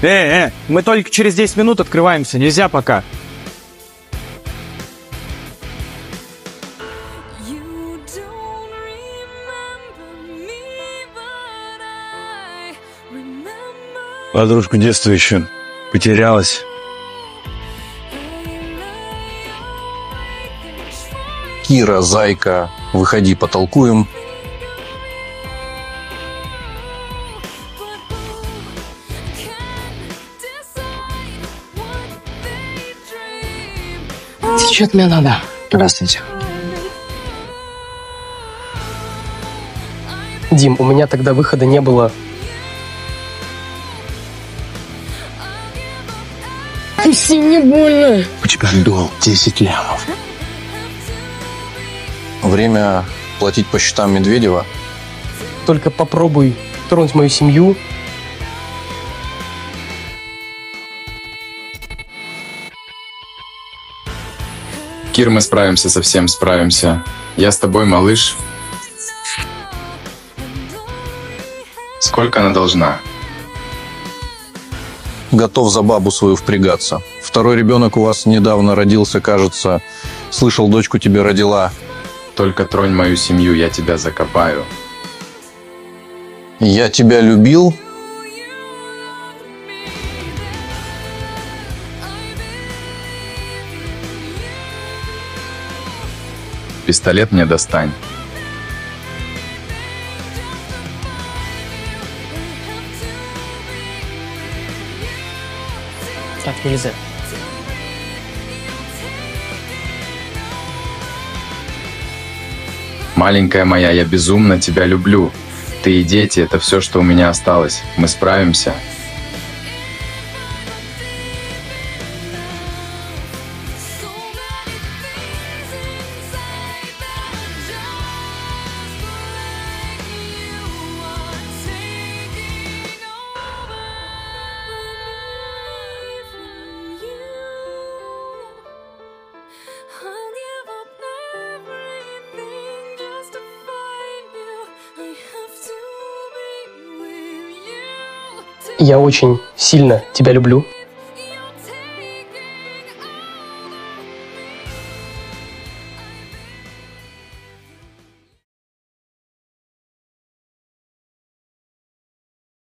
Мы только через 10 минут открываемся, нельзя пока. Подружку детства еще потерялась. Кира, зайка, выходи, потолкуем. Что от меня надо? Здравствуйте. Дим, у меня тогда выхода не было. Пусти, не больно. У тебя долг 10 лямов. Время платить по счетам Медведева. Только попробуй тронуть мою семью. Кир, мы справимся, совсем справимся. Я с тобой, малыш. Сколько она должна? Готов за бабу свою впрягаться. Второй ребенок у вас недавно родился, кажется. Слышал, дочку тебе родила. Только тронь мою семью, я тебя закопаю. Я тебя любил. Пистолет мне достань. Так нельзя. Маленькая моя, я безумно тебя люблю. Ты и дети – это все, что у меня осталось. Мы справимся. Я очень сильно тебя люблю.